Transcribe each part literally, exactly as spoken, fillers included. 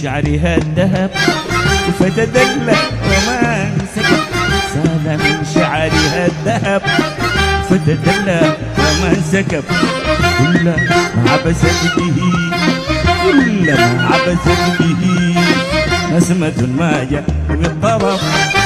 شعرها الذهب فتدلى وما انسكب. سال من شعرها الذهب فتدلى وما انسكب. كلما عبست به كلما عبست به نسمة ما جاء بالطرف.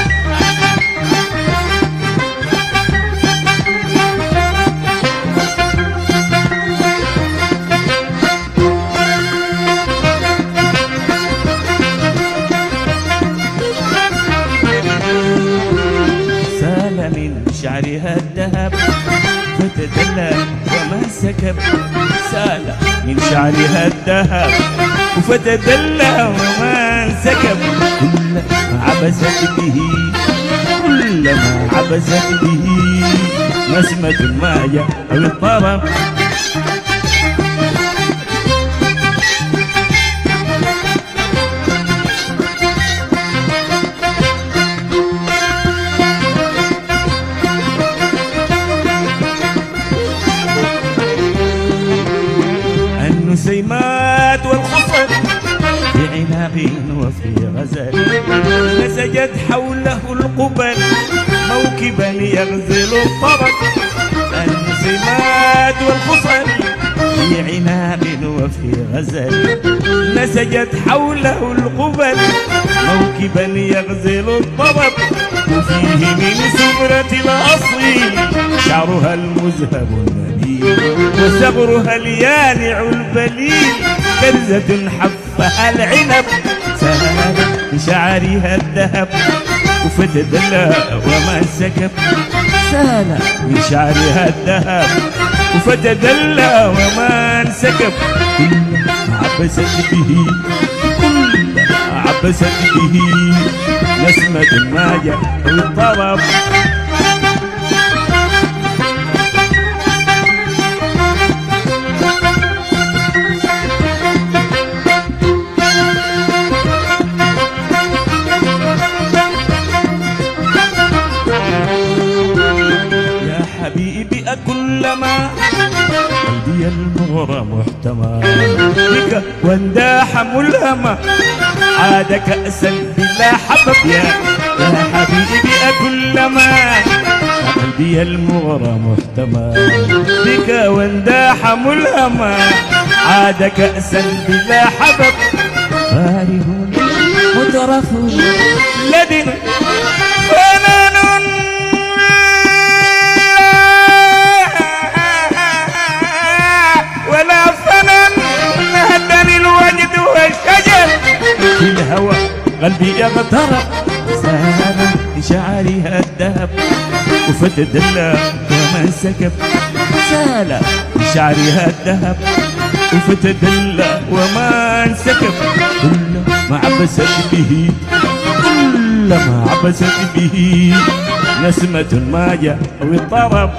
شعرها الذهب فتدلى وما سكب. سال من شعرها الذهب فتدلى وما سكب. كلما عبست به كلما عبست به نسمة ما جاء بالطرف. النسيمات والخصل في عناق وفي غزل نسجت حوله القبل موكبا يغزل الطرب. النسيمات والخصل في عناق وفي غزل نسجت حوله القبل موكبا يغزل الطرب. وفيه من سمرة الأصيل شعرها المذهب النبيل وثغرها اليانع البليل كرزة حفها العنب. سال بشعرها الذهب فتدلى وما سكب. سال بشعرها الذهب فتدلى وما انسكب. كلما عبست به كلما عبست به نسمة ما جاء بالطرب. يا حبيبي أكلما قلبي المغرى محتمى بك وانداح ملهمة عاد كأسا بلا حبب. يا يا حبيبي أكلما قلبي المغرى محتمى بك وانداح ملهمة عاد كأسا بلا حبب. فارغ مترف لدن فنان ولا فنان هدني الوجد والشجر في الهوى قلبي يغترب. سال بشعرها الذهب فتدلى وما انسكب. سال بشعرها الذهب فتدلى وما انسكب. كلما عبست به كلما عبست به نسمة ما جاء بالطرب.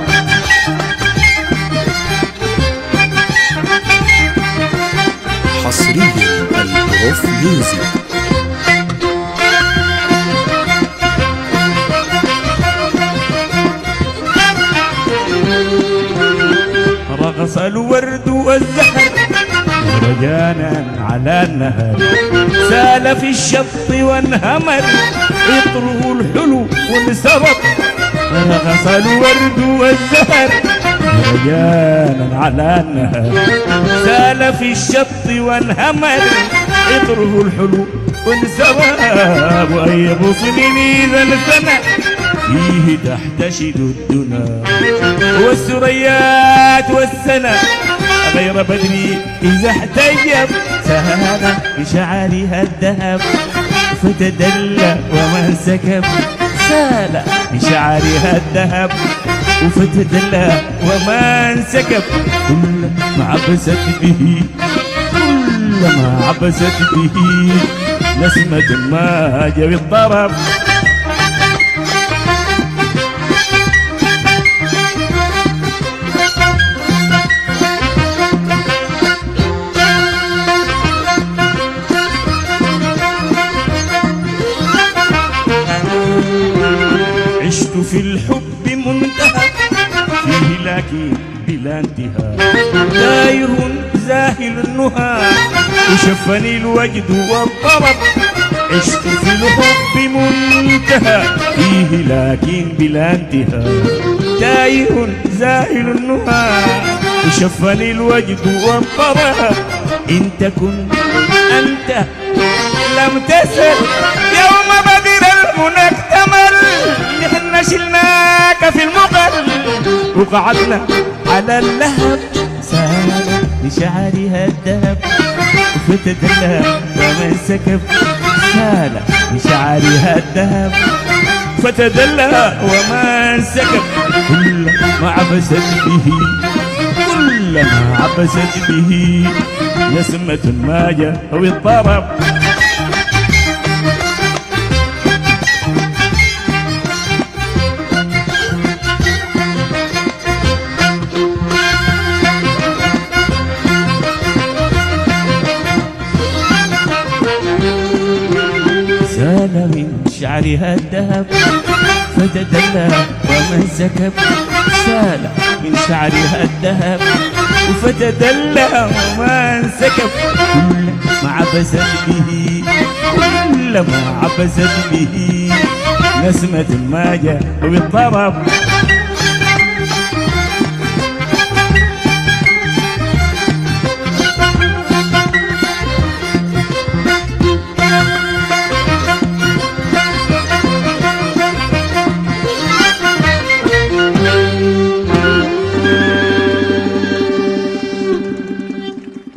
حصريا البروف ميوزك. رقص الورد والزهر رجانا على النهر سال في الشط وانهمر عطره الحلو وانسرب. رقص الورد والزهر رجانا على النهر سال في الشط وانهمر عطره الحلو وانسرب. وأي غصن ذا الفنا فيه تحتشد الدنا والسريات والسنا غير بدري إذا احتجب. سال بشعرها الذهب فتدلى وما انسكب. سال بشعرها الذهب فتدلى وما انسكب. كلما عبست به كلما عبست به نسمة ما جاء بالطرب. عشت في الحب منتهى فيه لكن بلا انتهاء. تايه زاهل النهى وشفني الوجد والطرب، عشت في الحب منتهى فيه لكن بلا انتهاء. تايه زاهل النهى وشفني الوجد والطرب، إن تكن أنت لم تسل يوم بدر المنى اكتمل. نحن شلناك في المقل وقعدنا على اللهب، سال بشعرها الذهب فتدلى ومن سكب. سال بشعرها الذهب فتدلى ومن سكب. كلما عبست به كلما عبست به نسمة ما جاء والطرب. سال من شعرها الذهب فتدلى ومن سكب. سال من شعرها الذهب فتدلى ومن سكب. كلما عبست به كلما عبست به نسمة ما جاء بالطرب.